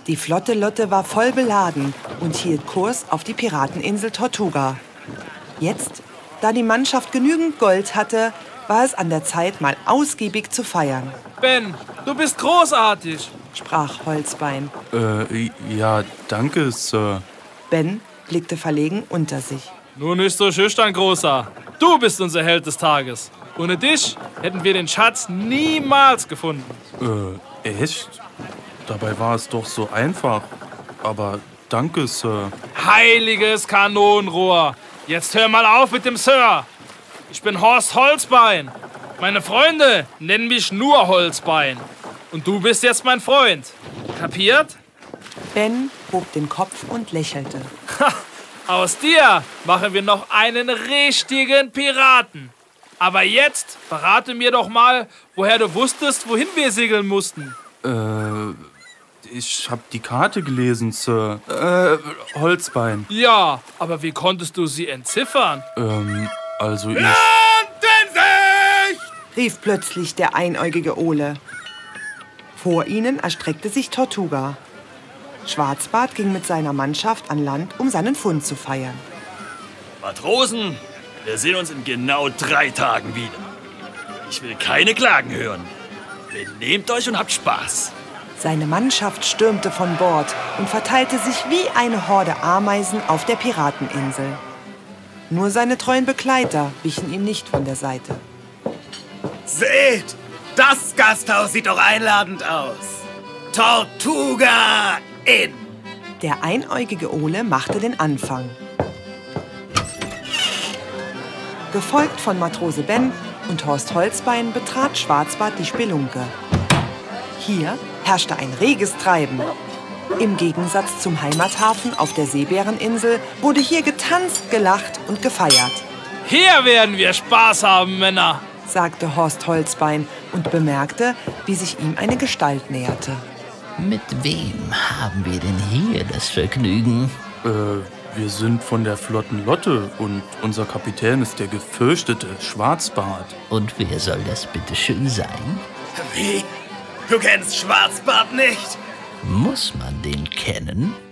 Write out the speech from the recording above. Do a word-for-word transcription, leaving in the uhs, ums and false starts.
Die Flotte Lotte war voll beladen und hielt Kurs auf die Pirateninsel Tortuga. Jetzt, da die Mannschaft genügend Gold hatte, war es an der Zeit, mal ausgiebig zu feiern. Ben, du bist großartig, sprach Holzbein. Äh, ja, danke, Sir. Ben blickte verlegen unter sich. Nur nicht so schüchtern, Großer. Du bist unser Held des Tages. Ohne dich hätten wir den Schatz niemals gefunden. Äh, echt? Dabei war es doch so einfach. Aber danke, Sir. Heiliges Kanonenrohr. Jetzt hör mal auf mit dem Sir. Ich bin Horst Holzbein. Meine Freunde nennen mich nur Holzbein. Und du bist jetzt mein Freund. Kapiert? Ben hob den Kopf und lächelte. Ha, aus dir machen wir noch einen richtigen Piraten. Aber jetzt verrate mir doch mal, woher du wusstest, wohin wir segeln mussten. Äh, ich hab die Karte gelesen, Sir. Äh, Holzbein. Ja, aber wie konntest du sie entziffern? Ähm, also ich... Landen sich! Rief plötzlich der einäugige Ole. Vor ihnen erstreckte sich Tortuga. Schwarzbart ging mit seiner Mannschaft an Land, um seinen Fund zu feiern. Matrosen, wir sehen uns in genau drei Tagen wieder. Ich will keine Klagen hören. Benehmt euch und habt Spaß. Seine Mannschaft stürmte von Bord und verteilte sich wie eine Horde Ameisen auf der Pirateninsel. Nur seine treuen Begleiter wichen ihm nicht von der Seite. Seht, das Gasthaus sieht doch einladend aus. Tortuga Inn. Der einäugige Ole machte den Anfang. Gefolgt von Matrose Ben und Horst Holzbein betrat Schwarzbart die Spelunke. Hier herrschte ein reges Treiben. Im Gegensatz zum Heimathafen auf der Seebäreninsel wurde hier getanzt, gelacht und gefeiert. Hier werden wir Spaß haben, Männer, sagte Horst Holzbein und bemerkte, wie sich ihm eine Gestalt näherte. Mit wem haben wir denn hier das Vergnügen? Äh, wir sind von der Flotten Lotte und unser Kapitän ist der gefürchtete Schwarzbart. Und wer soll das bitte schön sein? Wie? Du kennst Schwarzbart nicht? Muss man den kennen?